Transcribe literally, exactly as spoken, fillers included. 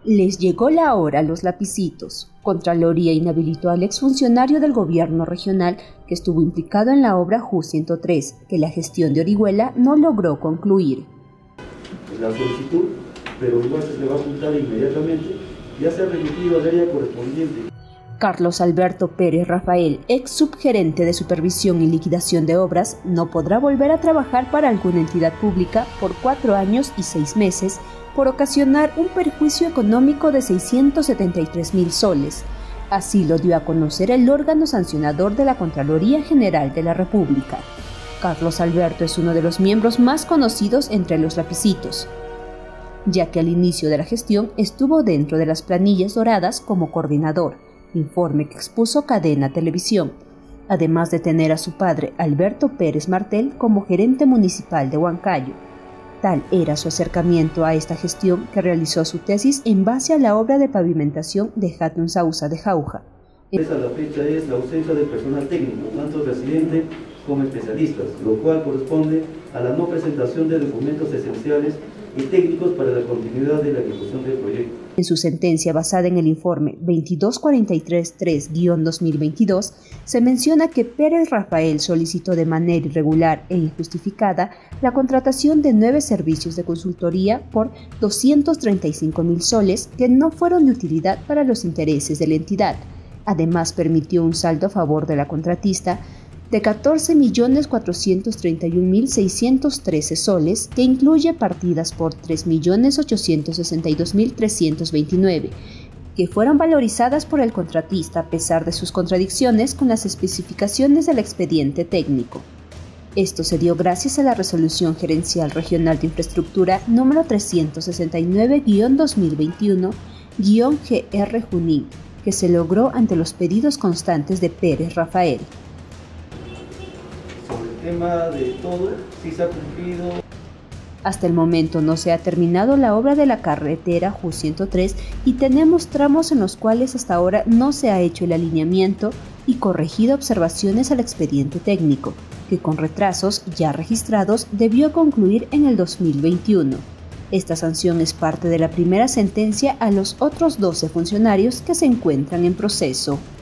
Les llegó la hora a los lapicitos. Contraloría inhabilitó al exfuncionario del gobierno regional que estuvo implicado en la obra Ju ciento tres, que la gestión de Orihuela no logró concluir. La solicitud, pero igual se le va a apuntar inmediatamente, ya se ha remitido al área correspondiente. Carlos Alberto Pérez Rafael, ex subgerente de Supervisión y Liquidación de Obras, no podrá volver a trabajar para alguna entidad pública por cuatro años y seis meses por ocasionar un perjuicio económico de seiscientos setenta y tres mil soles. Así lo dio a conocer el órgano sancionador de la Contraloría General de la República. Carlos Alberto es uno de los miembros más conocidos entre los lapicitos, ya que al inicio de la gestión estuvo dentro de las planillas doradas como coordinador, informe que expuso Cadena Televisión, además de tener a su padre Alberto Pérez Martel como gerente municipal de Huancayo. Tal era su acercamiento a esta gestión que realizó su tesis en base a la obra de pavimentación de Hatun Sausa de Jauja. Esa la fecha es la ausencia de personal técnico, tanto residente como especialistas, lo cual corresponde a la no presentación de documentos esenciales y técnicos para la continuidad de la ejecución del proyecto. En su sentencia basada en el informe veintidós cuarenta y tres tres guión dos mil veintidós, se menciona que Pérez Rafael solicitó de manera irregular e injustificada la contratación de nueve servicios de consultoría por doscientos treinta y cinco mil soles que no fueron de utilidad para los intereses de la entidad. Además, permitió un saldo a favor de la contratista de catorce millones cuatrocientos treinta y un mil seiscientos trece soles, que incluye partidas por tres millones ochocientos sesenta y dos mil trescientos veintinueve, que fueron valorizadas por el contratista a pesar de sus contradicciones con las especificaciones del expediente técnico. Esto se dio gracias a la Resolución Gerencial Regional de Infraestructura número trescientos sesenta y nueve guión dos mil veintiuno guión G R Junín, que se logró ante los pedidos constantes de Pérez Rafael. El tema de todo, sí se ha cumplido. Hasta el momento no se ha terminado la obra de la carretera Ju ciento tres y tenemos tramos en los cuales hasta ahora no se ha hecho el alineamiento y corregido observaciones al expediente técnico, que con retrasos ya registrados debió concluir en el dos mil veintiuno. Esta sanción es parte de la primera sentencia a los otros doce funcionarios que se encuentran en proceso.